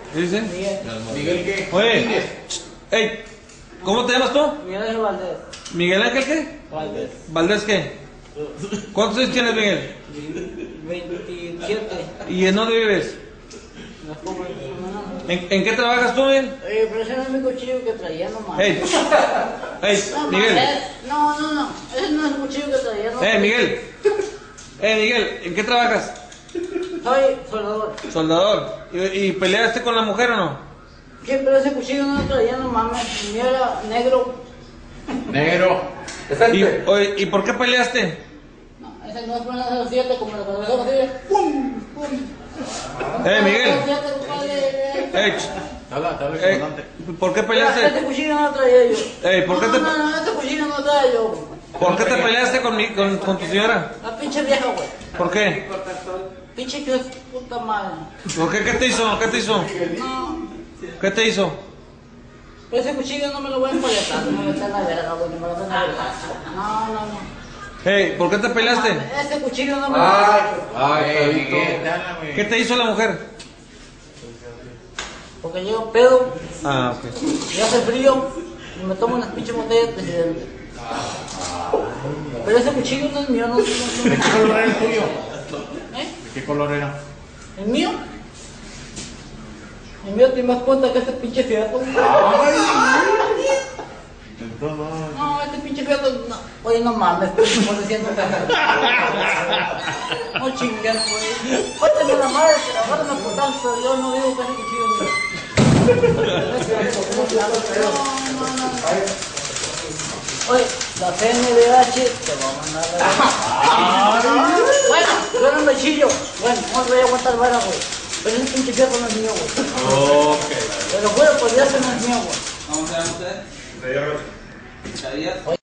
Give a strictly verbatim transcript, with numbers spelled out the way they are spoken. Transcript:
¿Qué dice? Miguel. ¿Miguel qué? Oye, ey, ¿cómo te llamas tú? Miguel Ángel Valdés. ¿Miguel Ángel qué? Valdés. ¿Valdés qué? ¿Cuántos años tienes, Miguel? veintisiete. ¿Y en dónde vives? Las pobres. ¿En, en qué trabajas tú, Miguel? Eh, pero ese no es mi cuchillo que traía nomás. Ey, ey, No, Miguel. mames, no, no, no. Ese no es el cuchillo que traía nomás. Eh, Miguel. Eh, Miguel, ¿en qué trabajas? Soy soldador. Soldador. ¿Y, y peleaste con la mujer o no? Sí, pero ese cuchillo no lo traía nomás. El mío era negro. Negro. ¿Y, oye, ¿y por qué peleaste? No, ese no es una de los siete como la cabeza así. ¡Pum! ¡Pum! Eh, Miguel. Los siete, compadre. Ey, Habla, habla, ey, comandante. ¿por qué Este peleaste? cuchillo no lo traía yo. Ey, ¿por qué no, te- No, no, este cuchillo no lo traía yo. ¿Por qué te peleaste con, mi, con, con tu señora? La pinche vieja, güey. ¿Por qué? Pinche que es puta madre. ¿Por qué? ¿Qué te hizo? ¿Qué te hizo? No, ¿Qué te hizo? ese cuchillo no me lo voy a empaletar, no me está en la verga, güey, no me lo voy a empaletar. No, no, no. Hey, ¿por qué te peleaste? Ese cuchillo no me lo Ay, ay, Miguel, dale, ¿Qué te hizo la mujer? Porque llego pedo, Ah, ok. y hace frío, y me tomo unas pinches botellas de presidente. Pero ese cuchillo no es mío, no, no, no, ¿De qué color era el tuyo? ¿Eh? ¿De qué color era? ¿El mío? El mío te das cuenta que este pinche fiato. No, este pinche fiato, no. Oye, no mames, pues, ¿cómo se siente? No chingas, güey. Óyeme la madre, que la verdad me putazo, yo no digo que ese cuchillo es mío. No, no, no. Oye, la C N D H te va a mandar la... Bueno, yo no me chillo. Bueno, no te voy a aguantar vara, güey. Pero ese pinche fiato no es mío, güey. Ok. Pero bueno, pues ya se no es mío, güey. ¿Cómo se llama usted? Señor. ¿Sabías?